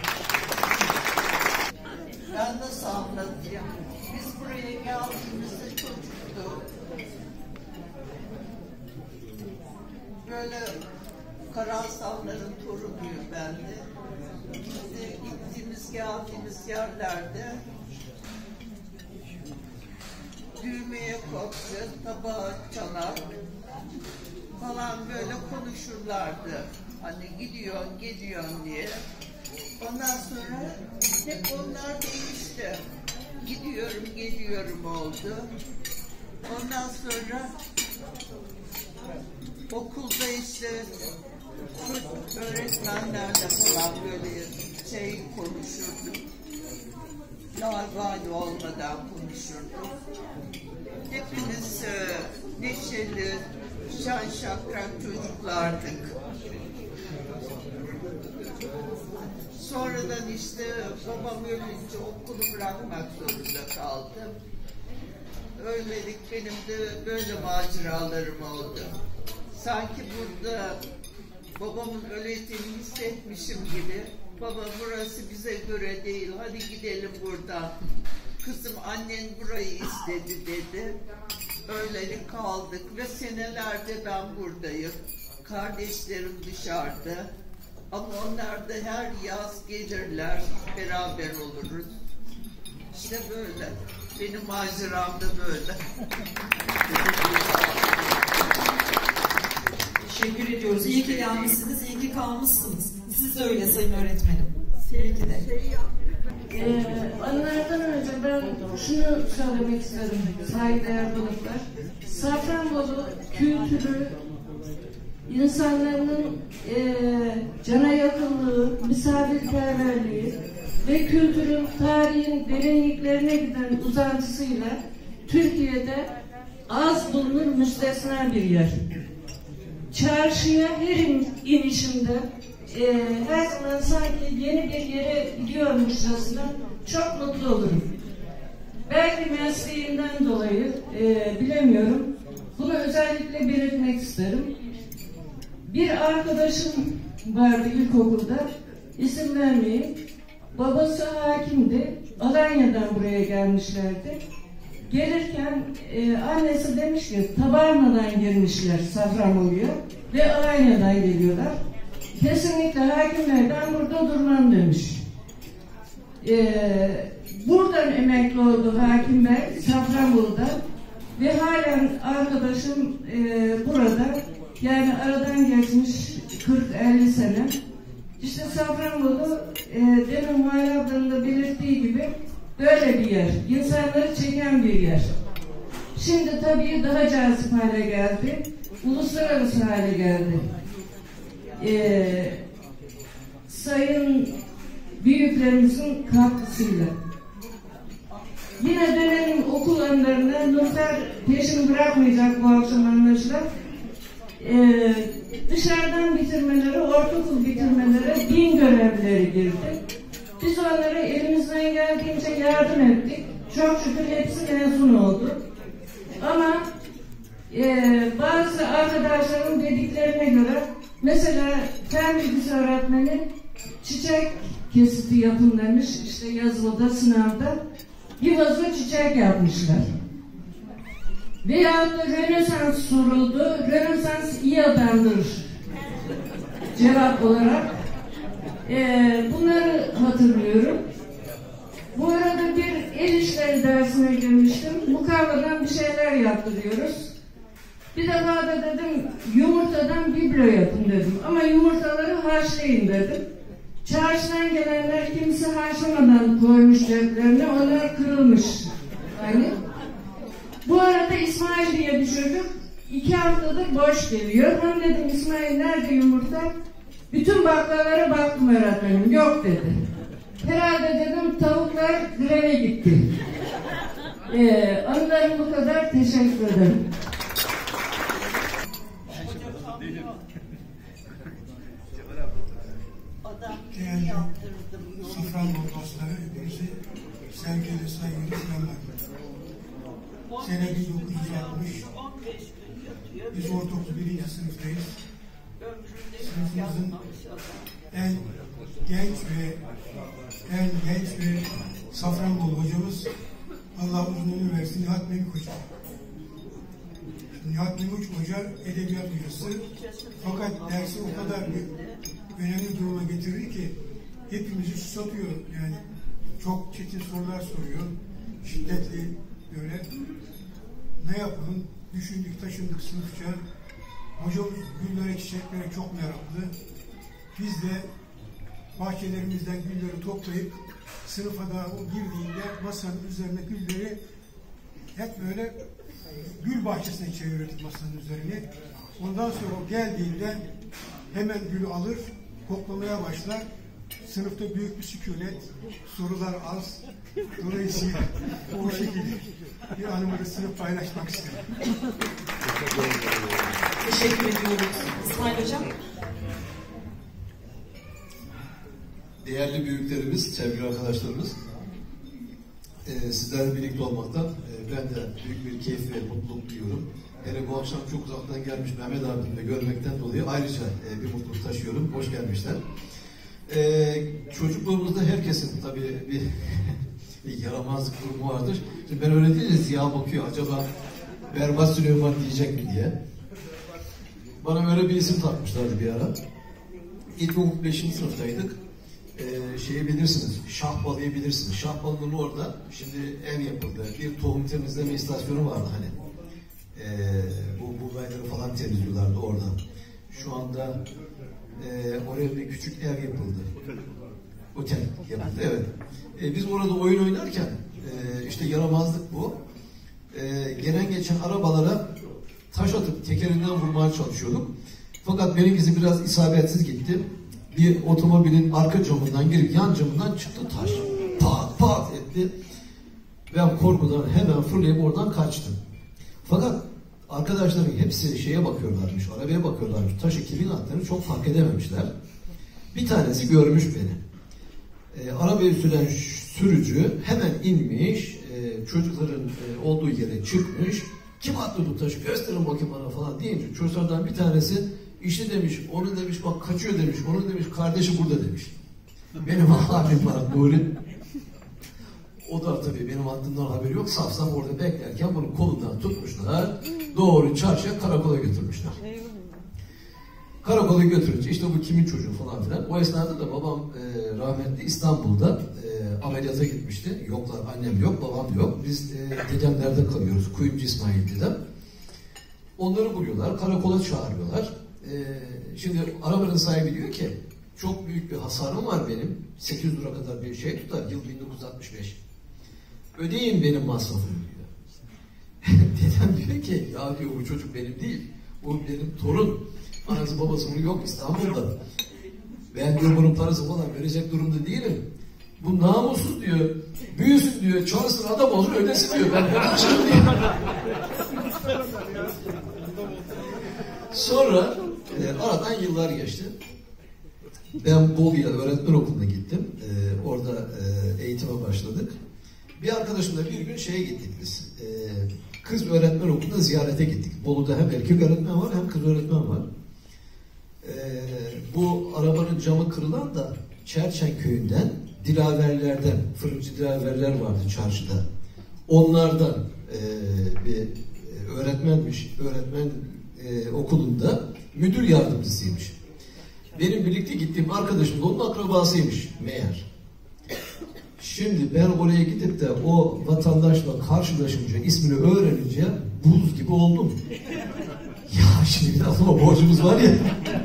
Ben nasıl anlatayım? Biz buraya geldiğimizde çocuktuk. Böyle Karansalların torunuyum ben de. Gittiğimiz, geldiğimiz yerlerde düğmeye koptu, tabağı çalar falan böyle konuşurlardı. Hani gidiyorsun, geliyorsun diye. Ondan sonra hep onlar değişti. gidiyorum geliyorum oldu. Ondan sonra okulda işte öğretmenlerle falan böyle konuşurdum. Laubali olmadan konuşurduk. Hepimiz neşeli, şen şakrak çocuklardık. Sonradan işte babam ölünce okulu bırakmak zorunda kaldım. Öylelik benim de böyle maceralarım oldu. Sanki burada babamın öğrettiğini hissetmişim gibi. Baba burası bize göre değil, hadi gidelim buradan. Kızım annen burayı istedi dedi. Öylelik kaldık ve senelerde ben buradayım. Kardeşlerim dışarıda. Ama onlar da her yaz gelirler, beraber oluruz. İşte böyle. Benim maceram da böyle. Teşekkür ediyoruz. İyi ki gelmişsiniz, iyi ki kalmışsınız. Siz de öyle sayın öğretmenim. İyi ki de. Anılardan önce ben şunu söylemek isterim saygıdeğer konuklar. Safranbolu kültürü, insanların cana yakınlığı, misafirperverliği ve kültürün, tarihin derinliklerine giden uzantısıyla Türkiye'de az bulunur müstesna bir yer. Çarşıya her inişimde her zaman sanki yeni bir yere gidiyormuşçasına çok mutlu olurum. Belki mesleğimden dolayı bilemiyorum. Bunu özellikle belirtmek isterim. Bir arkadaşım vardı ilkokulda, isim vermeyeyim. Babası hakimdi. Alanya'dan buraya gelmişlerdi. Gelirken annesi demiş ki Tabarna'dan girmişler Safranbolu'ya ve Alanya'dan geliyorlar. Kesinlikle hakim ben burada durmam demiş. Buradan emekli oldu hakim bey Safranbolu'da ve halen arkadaşım burada, yani aradan geçmiş 40-50 sene. İşte Safranbolu demin Mahir ablanın da belirttiği gibi böyle bir yer. İnsanları çeken bir yer. Şimdi tabii daha cazip hale geldi. Uluslararası hale geldi. Sayın büyüklerimizin katkısıyla. Yine dönemin okul anılarında Nurfer peşini bırakmayacak bu akşam anlaşılan. Dışarıdan bitirmeleri, ortaokul bitirmeleri din görevlileri girdi. Biz onlara elimizden geldiğince yardım ettik. Çok şükür hepsi mezun oldu. Ama bazı arkadaşlarım dediklerine göre mesela fen bilgisi öğretmeni çiçek kesiti yapın demiş, işte yazılıda, sınavda bir vazo çiçek yapmışlar. Veyahut da Rönesans soruldu. Rönesans iyi adamdır cevap olarak. Bunları hatırlıyorum. Bu arada bir el işleri dersine girmiştim. Mukavvadan bir şeyler yaptırıyoruz. Bir defa da dedim yumurtadan biblo yapın dedim. Ama yumurtaları haşlayın dedim. Çarşıdan gelenler kimisi haşlamadan koymuş ceplerine, onlar kırılmış. Yani bu arada İsmail diye bir çocuk 2 haftadır boş geliyor. Ben dedim İsmail nerede yumurta? Bütün baklalara baktım öğretmenim. Yok dedi. Herhalde dedim tavuklar greve gitti. Anılarım bu kadar. Teşekkür ederim. Değerli Safranbolu dostları, hepinizi sevgiyle saygıyla selamlar. Sene 1960, biz ortaokul 1. sınıftayız. Sınıfımızın en genç ve Safranbolu hocamız, Allah uzun ömür versin, Nihat Memik Hoca. Nihat Memik Hoca edebiyat hocası, fakat dersi o kadar önemli duruma getirir ki hepimizi susatıyor. Yani çok çetin sorular soruyor, şiddetli böyle. Ne yapalım? Düşündük, taşındık sınıfça. Hocamız güllere, çiçeklere çok meraklı. Biz de bahçelerimizden gülleri toplayıp sınıfa da o girdiğinde masanın üzerine gülleri hep böyle gül bahçesine çevirirdik masanın üzerini. Ondan sonra o geldiğinde hemen gülü alır, koklamaya başlar. Sınıfta büyük bir sükunet, sorular az. Dolayısıyla o şekilde bir anımı da sınıf paylaşmak isterim. Teşekkür ediyoruz. İsmail Hocam. Değerli büyüklerimiz, sevgili arkadaşlarımız, sizlerle birlikte olmaktan ben de büyük bir keyif ve mutluluk duyuyorum. Hele bu akşam çok uzaktan gelmiş Mehmet abimi de görmekten dolayı ayrıca bir mutluluk taşıyorum. Hoş gelmişler. Çocukluğumuzda herkesin tabii bir yaramazlık durumu vardır. Şimdi ben öyle değil de Ziya bakıyor, acaba berbat Süleyman diyecek mi diye. Bana öyle bir isim takmışlardı bir ara. İlkokul 5. sınıftaydık. Şeyi bilirsiniz, Şahbalı'yı bilirsiniz. Şahbalı'nın orada şimdi ev yapıldı. Bir tohum temizleme istasyonu vardı hani. Bu buğdayları falan temizliyorlardı orada. Şu anda oraya bir küçük ev yapıldı. Otel yapıldı, evet. Biz orada oyun oynarken işte yaramazlık bu. Gelen geçen arabalara taş atıp tekerinden vurmaya çalışıyorduk. Fakat benimkisi biraz isabetsiz gitti. Bir otomobilin arka camından girip yan camından çıktı taş. Pat pat etti. Ben korkudan hemen fırlayıp oradan kaçtım. Fakat arkadaşların hepsi şeye bakıyorlarmış, arabaya bakıyorlarmış. Taşı kimin attığını çok fark edememişler. Bir tanesi görmüş beni. Arabayı süren sürücü hemen inmiş, çocukların olduğu yere çıkmış. Kim attı bu taşı? Gösterin bakayım bana falan deyince çocuklardan bir tanesi işte demiş, onu demiş bak kaçıyor demiş, onu demiş kardeşi burada demiş. Benim abim var Nuri. O da tabii benim aklımdan haberi yok. Saf saf orada beklerken bunu kolundan tutmuşlar. Doğru çarşıya, karakola götürmüşler. Karakola götürünce işte bu kimin çocuğu falan filan. O esnada da babam rahmetli İstanbul'da ameliyata gitmişti. Yoklar, annem yok, babam yok. Biz dedemlerde kalıyoruz. Kuyumcu İsmail dedem. Onları buluyorlar, karakola çağırıyorlar. Şimdi arabanın sahibi diyor ki çok büyük bir hasarım var benim. 800 lira kadar bir şey tutar. Yıl 1965. Ödeyin benim masrafımı diyor. Dedem diyor ki ya diyor bu çocuk benim değil. Bu benim torun. Anası babası bunu yok İstanbul'da. Ben diyor bunun parası falan verecek durumda değilim. Bu namussuz diyor. Büyüsün diyor. Çalışsın adam olsun ödesin diyor. Ben ödeşim diyor. Sonra aradan yıllar geçti. Ben Bolu'ya öğretmen okuluna gittim. Orada eğitime başladık. Bir arkadaşımla bir gün şeye gittik biz. Kız öğretmen okuluna ziyarete gittik. Bolu'da hem erkek öğretmen var hem kız öğretmen var. Bu arabanın camı kırılan da Çerçen köyünden dilaverlerden, fırıncı dilaverler vardı çarşıda. Onlardan bir öğretmenmiş. Öğretmen okulunda müdür yardımcısıymış. Benim birlikte gittiğim arkadaşım da onun akrabasıymış meğer. Şimdi ben oraya gidip de o vatandaşla karşılaşınca, ismini öğrenince buz gibi oldum. Ya şimdi bir aklıma borcumuz var ya.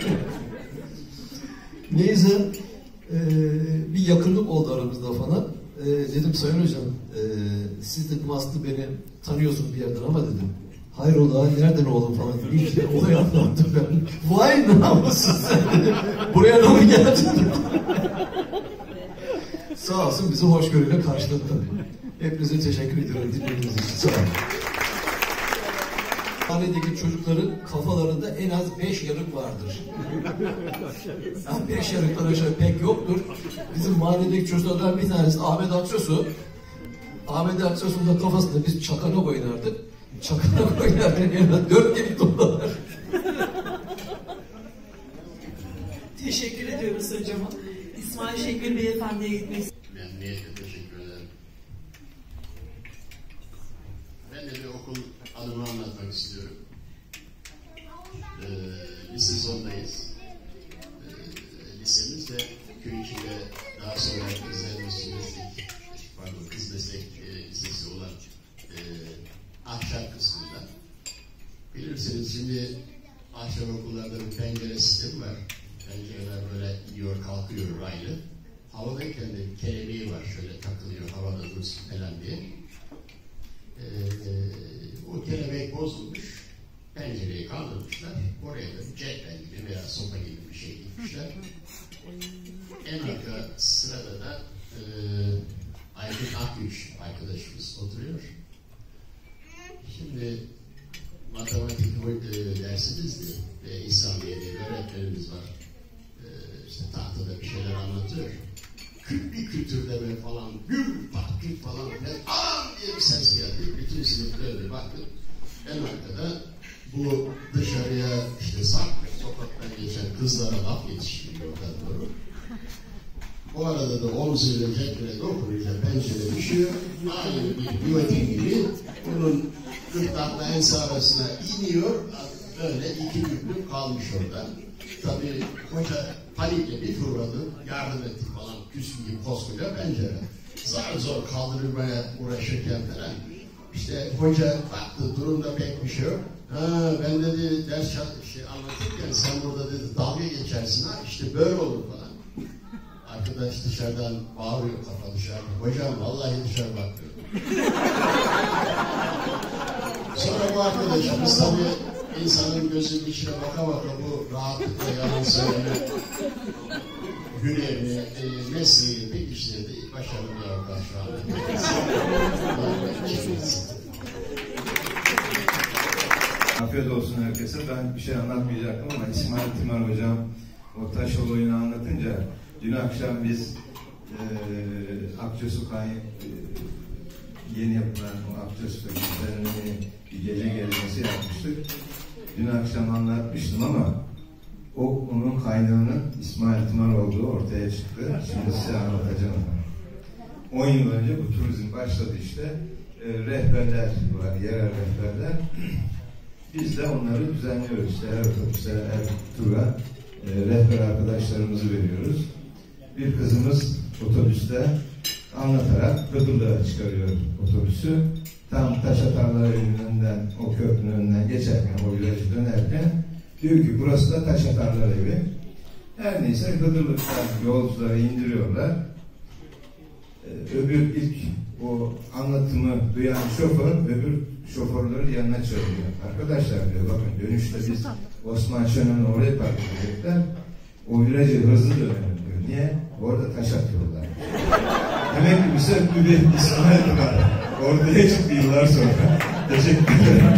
Neyse bir yakınlık oldu aramızda falan. Dedim Sayın Hocam siz dedim Aslı beni tanıyorsun bir yerden ama dedim hayrola nereden oğlum falan dedim. İşte olay anlattım ben. Vay namussuz sen dedim. Buraya da mı geldin? Sağ olsun bizi hoşgörüyle karşıladı tabii. Hepinize teşekkür ediyorum dinlediğiniz için. Sağ olun. Hanedeki çocukların kafalarında en az 5 yarık vardır. Yani 5 yarıktan aşağı pek yoktur. Bizim mahalledeki çocuklardan bir tanesi Ahmet Akçosu. Ahmet Akçosu'nun da kafasında biz çakanak oynardık. Çakanak oynarken en az 4 delik dolar. Teşekkür ediyoruz hocama. İsmail Şengül Beyefendi'ye gitmek istiyorum. Memnuniyetle teşekkür ederim. Ben de bir okul adımı anlatmak istiyorum. Lise sondayız. Lisemiz de köy içinde daha sonra kız meslek lisesi olan ahşap kısmında. Bilirsiniz şimdi ahşap okullarda bir pencere sistemi var. Pencereler böyle iniyor kalkıyor raylı. havadayken de kelebeği var, şöyle takılıyor havada dursun falan diye. O kelebek bozulmuş, pencereyi kaldırmışlar, oraya da cetvel gibi veya sopa gibi bir şey gitmişler. En arka sırada da Aykut Akgüç arkadaşımız oturuyor. Şimdi matematik dersimizdi ve İslamiye'de öğretmenimiz var. İşte tahtada bir şeyler anlatıyor. Bir kütürleme falan, güm patlık falan an diye bir ses geldi. Bütün sınıf böyle baktı. En arkada bu dışarıya işte sokaktan geçen kızlara laf yetiştiriyor doğru. O arada da omzuyla cetvele dokununca pencere düşüyor. Aynı bir güvetin gibi bunun gırtlakla ense arasına iniyor. Böyle iki büklüm kalmış orada. Tabii hoca panikle bir fırladı. Yardım ettik falan. Küsüm gibi koskoca pencere. Zar zor kaldırmaya uğraşırken falan. İşte hoca baktı durumda pek bir şey yok. Ha, ben dedi ders anlatırken sen burada dedi dalga geçersin ha işte böyle olur falan. Arkadaş dışarıdan bağırıyor kafa dışarıda. Hocam vallahi dışarı bakıyor. Sonra bu arkadaşımız tabii insanın gözünün içine baka baka bu rahatlıkla yalan söyleme günlerini, mesleğini pekiştirdi. Başarılı bir avukat şu anda. Afiyet olsun herkese. Ben bir şey anlatmayacaktım ama İsmail Timar hocam o taş olayını anlatınca dün akşam biz Akçasu yeni yapılan o Akçasu'da bir gece gezmesi yapmıştık. Dün akşam anlatmıştım ama onun kaynağının İsmail Timar olduğu ortaya çıktı. Şimdi size anlatacağım. 10 yıl önce bu turizm başladı işte. Rehberler var, yerel rehberler. Biz de onları düzenliyoruz. İşte her otobüse, her tura rehber arkadaşlarımızı veriyoruz. Bir kızımız otobüste anlatarak Kıdırlı'ya çıkarıyor otobüsü. Tam Taşatarlar Evi'nin önünden, o köprünün önünden geçerken, o virajı dönerken diyor ki burası da Taşatarlar Evi. Her neyse Kıdırlık'tan yolcuları indiriyorlar. Öbür ilk o anlatımı duyan şoför öbür şoförlerin yanına çağırıyor. Arkadaşlar diyor bakın dönüşte biz Osman Şenol'u oraya park edecekler. O virajı hızlı dönelim diyor. Niye? Orada taş atıyorlar. Demek ki bir İsmail var. Ortaya çıktı yıllar sonra. Teşekkür ederim.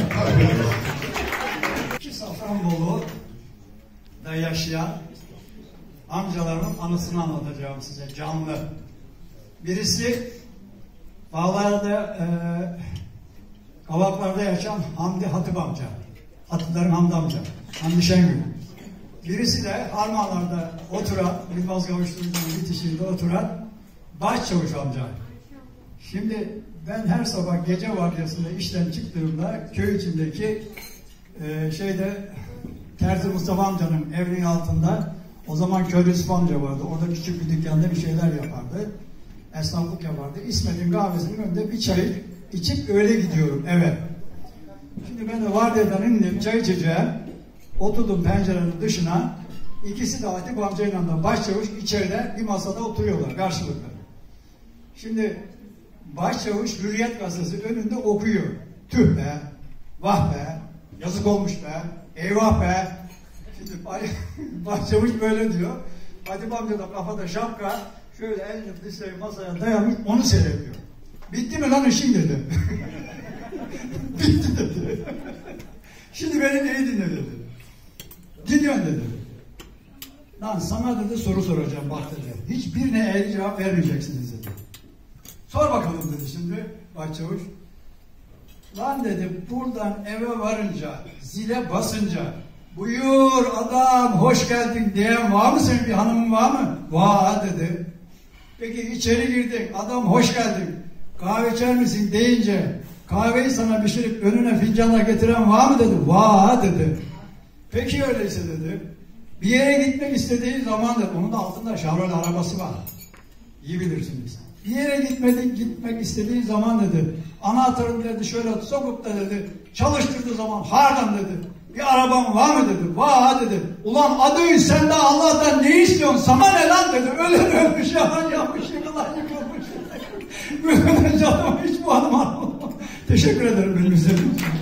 Safranbolu'da yaşayan amcalarımın anısını anlatacağım size canlı. Birisi Bağlar'da Kavaklar'da yaşayan Hamdi Hatip amca. Hatiplerin Hamdi amca. Hamdi Şengül. Birisi de Harmanlar'da oturan, Yılmaz Kavuşturucu'nun bitişiğinde oturan Başçavuş amca. Şimdi ben her sabah gece vardiyasında işten çıktığımda köy içindeki Terzi Mustafa amcanın evinin altında o zaman Köylü Yusuf amca vardı. Orada küçük bir dükkanda bir şeyler yapardı. Esnaflık yapardı. İsmet'in kahvesinin önünde bir çay içip öyle gidiyorum eve. Şimdi ben de vardiyadan indim çay içeceğim. Oturdum pencerenin dışına. İkisi de Hatip amcayla da başçavuş içeride bir masada oturuyorlar karşılıklı. Şimdi başçavuş Hürriyet gazetesi önünde okuyor. Tüh be, vah be, yazık olmuş be, eyvah be. Şimdi başçavuş böyle diyor. Hatip amca da kafada şapka, şöyle elini dizleri masaya dayamış, onu seyrediyor. Bitti mi lan işin dedi. Bitti dedi. Şimdi beni neyi dinle dedi. Gidiyorsun dedi. Lan sana dedi soru soracağım bak dedi. Hiçbirine eğri cevap vermeyeceksiniz dedi. Sor bakalım dedi şimdi başçavuş. Lan dedi buradan eve varınca, zile basınca buyur adam hoş geldin diyen var mı senin bir hanımın var mı? Var dedi. Peki içeri girdin adam hoş geldin kahve içer misin deyince kahveyi sana pişirip önüne fincanla getiren var mı dedi. Var dedi. Peki öyleyse dedi. Bir yere gitmek istediği zaman dedi. Onun da altında Chevrolet arabası var. İyi bilirsiniz. Bir yere gitmek istediği zaman dedi. Anahtarını dedi şöyle sokup da dedi çalıştırdığı zaman hardan dedi. Bir araban var mı dedi. Var dedi. Ulan adı sen de Allah'tan ne istiyorsun? Sana ne lan dedi. Öyle ölmüş yalan yapmış yıkılan yıkılmış. Böyle canım hiç bu anlamadım. Teşekkür ederim benim izlediğiniz için.